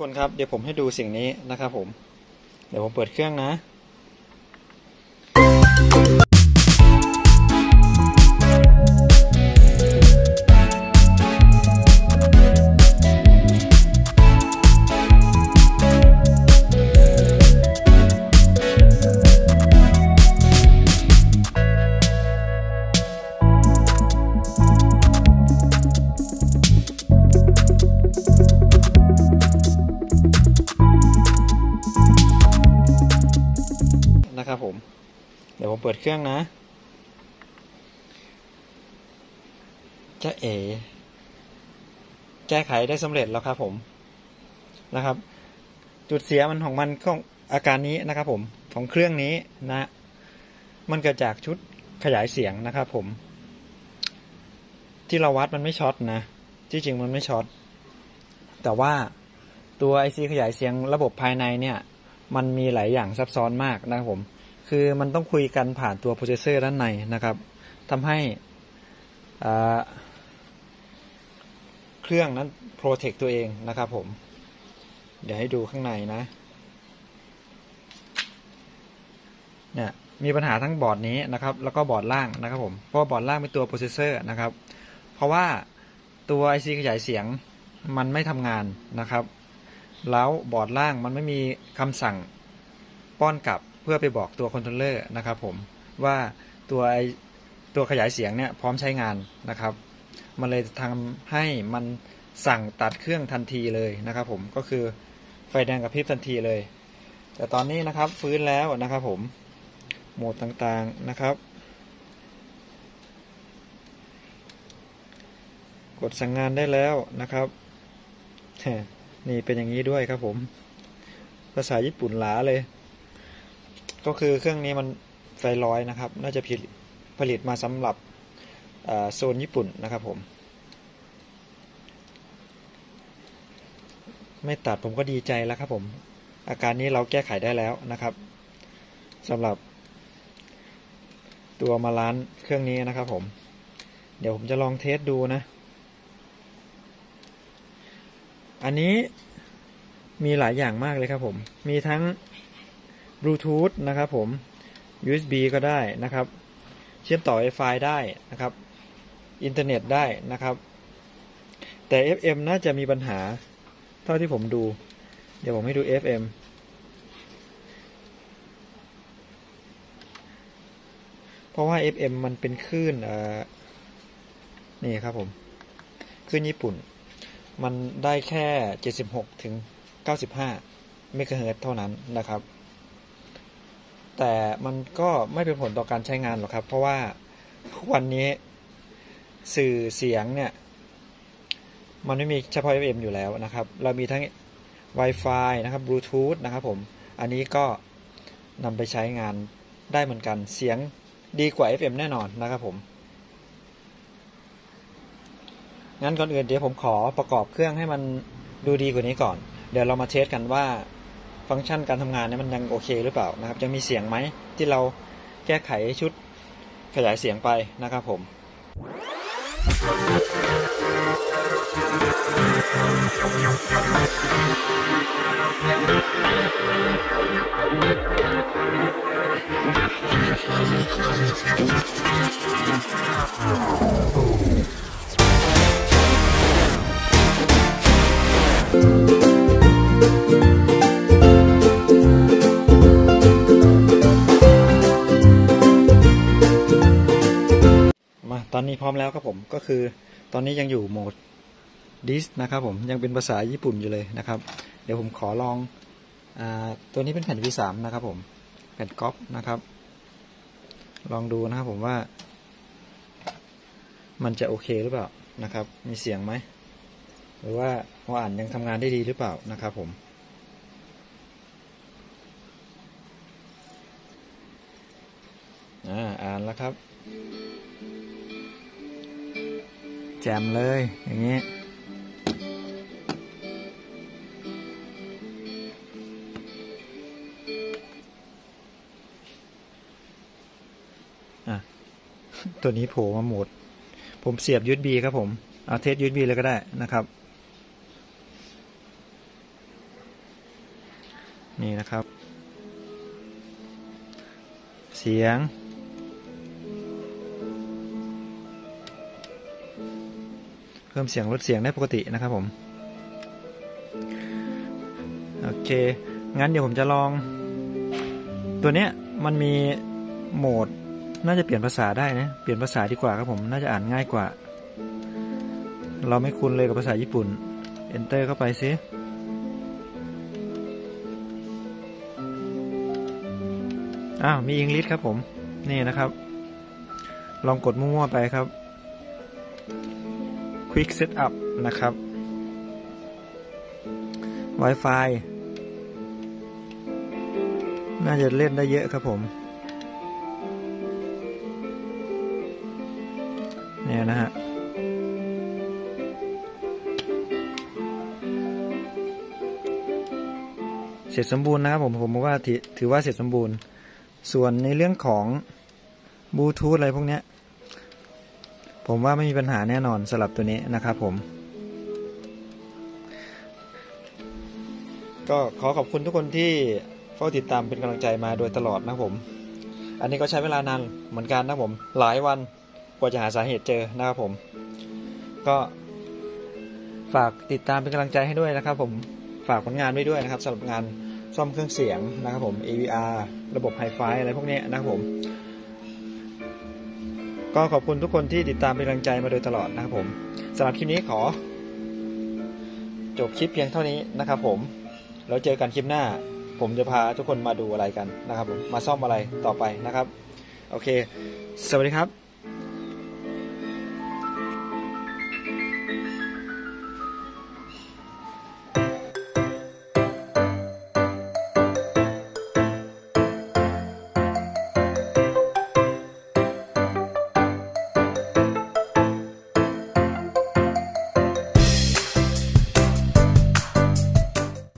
คนครับเดี๋ยวผมให้ดูสิ่งนี้นะครับผมเดี๋ยวผมเปิดเครื่องนะนะครับผมเดี๋ยวผมเปิดเครื่องนะจะแก้ไขได้สำเร็จแล้วครับผมนะครับจุดเสียมันของมันของอาการนี้นะครับผมของเครื่องนี้นะมันเกิดจากชุดขยายเสียงนะครับผมที่เราวัดมันไม่ช็อตนะที่จริงมันไม่ช็อตแต่ว่าตัว IC ขยายเสียงระบบภายในเนี่ยมันมีหลายอย่างซับซ้อนมากนะครับผมคือมันต้องคุยกันผ่านตัวโปรเซสเซอร์ด้านในนะครับทำให้เครื่องนั้นโปรเทคตัวเองนะครับผมเดี๋ยวให้ดูข้างในนะเนี่ยมีปัญหาทั้งบอร์ดนี้นะครับแล้วก็บอร์ดล่างนะครับผมเพราะบอร์ดล่างเป็นตัวโปรเซสเซอร์นะครับเพราะว่าตัว IC ขยายเสียงมันไม่ทำงานนะครับแล้วบอร์ดล่างมันไม่มีคำสั่งป้อนกลับเพื่อไปบอกตัวคอนโทรลเลอร์นะครับผมว่าตัวขยายเสียงเนี่ยพร้อมใช้งานนะครับมันเลยทำให้มันสั่งตัดเครื่องทันทีเลยนะครับผมก็คือไฟแดงกระพริบทันทีเลยแต่ตอนนี้นะครับฟื้นแล้วนะครับผมโหมดต่างๆนะครับกดสั่งงานได้แล้วนะครับนี่เป็นอย่างนี้ด้วยครับผมภาษาญี่ปุ่นหลาเลยก็คือเครื่องนี้มันไฟร้อยนะครับน่าจะผลิตมาสำหรับโซนญี่ปุ่นนะครับผมไม่ตัดผมก็ดีใจแล้วครับผมอาการนี้เราแก้ไขได้แล้วนะครับสำหรับตัวมาล้านเครื่องนี้นะครับผมเดี๋ยวผมจะลองเทสดูนะอันนี้มีหลายอย่างมากเลยครับผมมีทั้งบลูทูธนะครับผม USB ก็ได้นะครับเชื่อมต่อ Wi-Fi ได้นะครับอินเทอร์เน็ตได้นะครับแต่ FM น่าจะมีปัญหาเท่าที่ผมดูเดี๋ยวผมให้ดู FM เพราะว่า FM มันเป็นคลื่นนี่ครับผมคลื่นญี่ปุ่นมันได้แค่76ถึง95เมกะเฮิรตซ์เท่านั้นนะครับแต่มันก็ไม่เป็นผลต่อการใช้งานหรอกครับเพราะว่าวันนี้สื่อเสียงเนี่ยมันไม่มีเฉพาะ FM อยู่แล้วนะครับเรามีทั้ง Wi-Fi นะครับ Bluetooth นะครับผมอันนี้ก็นำไปใช้งานได้เหมือนกันเสียงดีกว่า FM แน่นอนนะครับผมงั้นก่อนอื่นเดี๋ยวผมขอประกอบเครื่องให้มันดูดีกว่านี้ก่อนเดี๋ยวเรามาเทสกันว่าฟังก์ชันการทำงานเนี่ยมันยังโอเคหรือเปล่านะครับยังมีเสียงไหมที่เราแก้ไขชุดขยายเสียงไปนะครับผมตอนนี้พร้อมแล้วครับผมก็คือตอนนี้ยังอยู่โหมดดิสนะครับผมยังเป็นภาษาญี่ปุ่นอยู่เลยนะครับเดี๋ยวผมขอลองตัวนี้เป็นแผ่น V3 นะครับผมแผ่นก๊อปนะครับลองดูนะครับผมว่ามันจะโอเคหรือเปล่านะครับมีเสียงไหมหรือว่าอ่านยังทำงานได้ดีหรือเปล่านะครับผมอ่านแล้วครับแจมเลยอย่างนี้ตัวนี้โผล่มาโหมดผมเสียบ USB ครับผมเอาเทส USB เลยก็ได้นะครับนี่นะครับเสียงเพิ่มเสียงลดเสียงได้ปกตินะครับผมโอเคงั้นเดี๋ยวผมจะลองตัวเนี้ยมันมีโหมดน่าจะเปลี่ยนภาษาได้นะเปลี่ยนภาษาดีกว่าครับผมน่าจะอ่านง่ายกว่าเราไม่คุ้นเลยกับภาษาญี่ปุ่น Enter เข้าไปซิมีอังกฤษครับผมนี่นะครับลองกดมั่วๆไปครับ Quick Setup นะครับ Wi-Fi น่าจะเล่นได้เยอะครับผมเนี่ยนะฮะเสร็จสมบูรณ์นะครับผมว่าถือว่าเสร็จสมบูรณ์ส่วนในเรื่องของบลูทูธอะไรพวกนี้ผมว่าไม่มีปัญหาแน่นอนสำหรับตัวนี้นะครับผมก็ขอขอบคุณทุกคนที่เฝ้าติดตามเป็นกำลังใจมาโดยตลอดนะผมอันนี้ก็ใช้เวลานานเหมือนกันนะผมหลายวันกว่าจะหาสาเหตุเจอนะครับผมก็ฝากติดตามเป็นกำลังใจให้ด้วยนะครับผมฝากผลงานไว้ด้วยนะครับสำหรับงานซ่อมเครื่องเสียงนะครับผม AVR ระบบไฮไฟอะไรพวกนี้นะครับผมก็ขอบคุณทุกคนที่ติดตามเป็นกำลังใจมาโดยตลอดนะครับผมสำหรับคลิปนี้ขอจบคลิปเพียงเท่านี้นะครับผมแล้วเจอกันคลิปหน้าผมจะพาทุกคนมาดูอะไรกันนะครับผมมาซ่อมอะไรต่อไปนะครับโอเคสวัสดีครับ